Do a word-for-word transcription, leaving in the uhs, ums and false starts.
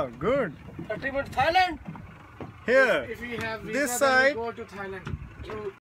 Wow, good. A trip to Thailand? Here, If we have visa, this then we side. go to Thailand. Through